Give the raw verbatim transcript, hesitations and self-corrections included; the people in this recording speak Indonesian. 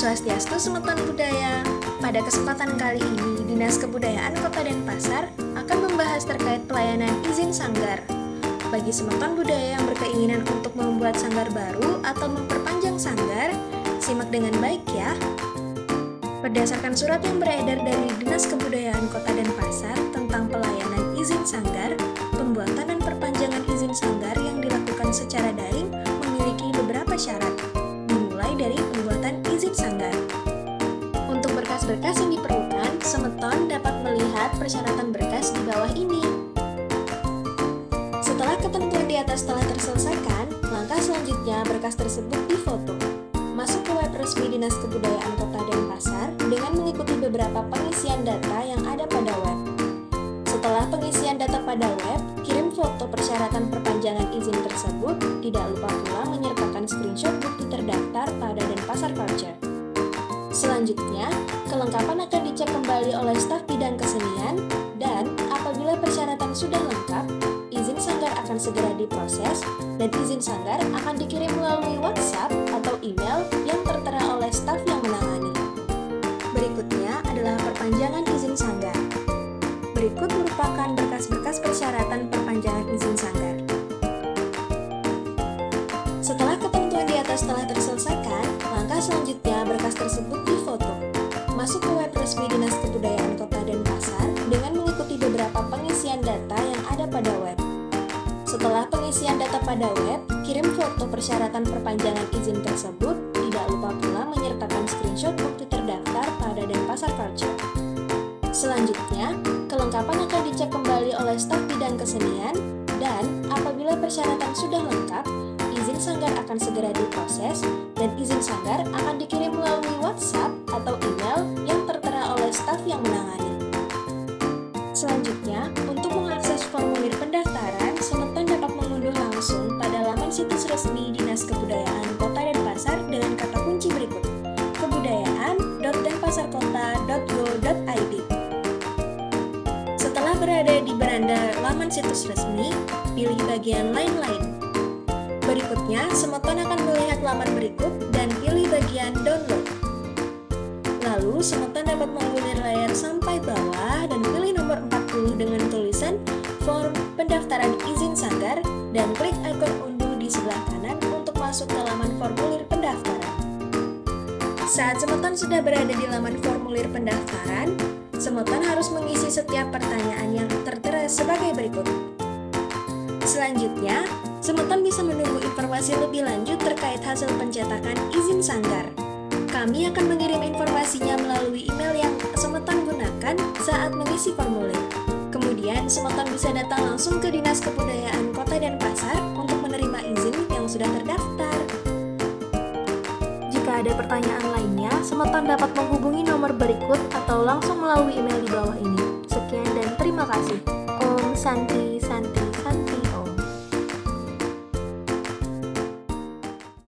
Swastiastu, Semeton Budaya. Pada kesempatan kali ini, Dinas Kebudayaan Kota Denpasar akan membahas terkait pelayanan izin sanggar. Bagi Semeton Budaya yang berkeinginan untuk membuat sanggar baru atau memperpanjang sanggar, simak dengan baik ya. Berdasarkan surat yang beredar dari Dinas Kebudayaan Kota Denpasar tentang pelayanan izin sanggar, pembuatan dan perpanjangan izin sanggar yang dilakukan secara daring memiliki beberapa syarat, dimulai dari pembuatan izin sanggar. Untuk berkas-berkas yang diperlukan, Semeton dapat melihat persyaratan berkas di bawah ini. Setelah ketentuan di atas telah terselesaikan, langkah selanjutnya berkas tersebut difoto. Masuk ke web resmi Dinas Kebudayaan Kota Denpasar dengan mengikuti beberapa pengisian data yang ada pada web. Setelah pengisian data pada web, kirim foto persyaratan perpanjangan izin tersebut, tidak lupa pula menyertakan screenshot bukti terdaftar pada Denpasar Culture. Selanjutnya, kelengkapan akan dicek kembali oleh staf bidang kesenian, dan apabila persyaratan sudah lengkap, izin sanggar akan segera diproses, dan izin sanggar akan dikirim melalui WhatsApp atau email yang tertera oleh staf yang menangani. Berikutnya adalah perpanjangan izin sanggar. Berikut merupakan berkas-berkas persyaratan perpanjangan izin sanggar. Setelah ketentuan di atas telah terselesaikan, langkah selanjutnya berkas tersebut difoto. Masuk ke web resmi Dinas Kebudayaan Kota Denpasar dengan mengikuti beberapa pengisian data yang ada pada web. Setelah pengisian data pada web, kirim foto persyaratan perpanjangan izin tersebut, tidak lupa pula menyertakan screenshot bukti terdaftar pada Denpasar Culture. Selanjutnya, kelengkapan akan dicek kembali oleh staf bidang kesenian, dan apabila persyaratan sudah lengkap, izin sanggar akan segera diproses, dan izin sanggar akan dikirim melalui WhatsApp atau email yang tertera oleh staf yang menangani. Selanjutnya, untuk mengakses formulir pendaftaran, Semeton dapat mengunduh langsung pada laman situs resmi Dinas Kebudayaan Kota Denpasar dengan kata kunci berikut: kebudayaan dot denpasarkota dot go dot i d. Setelah berada di beranda laman situs resmi, pilih bagian lain-lain. Berikutnya, Semeton akan melihat laman berikut dan pilih bagian download. Lalu, Semeton dapat mengulir layar sampai bawah dan pilih nomor empat puluh dengan tulisan form pendaftaran izin sanggar dan klik ikon unduh di sebelah kanan untuk masuk ke laman formulir pendaftaran. Saat Semeton sudah berada di laman formulir pendaftaran, Semeton harus mengisi setiap pertanyaan yang tertera sebagai berikut. Selanjutnya, Semeton bisa menunggu informasi lebih lanjut terkait hasil pencetakan izin sanggar. Kami akan mengirim informasinya melalui email yang Semeton gunakan saat mengisi formulir. Kemudian, Semeton bisa datang langsung ke Dinas Kebudayaan Kota Denpasar untuk menerima izin yang sudah terdaftar. Jika ada pertanyaan lainnya, Semeton dapat menghubungi nomor berikut atau langsung melalui email di bawah ini. Sekian dan terima kasih.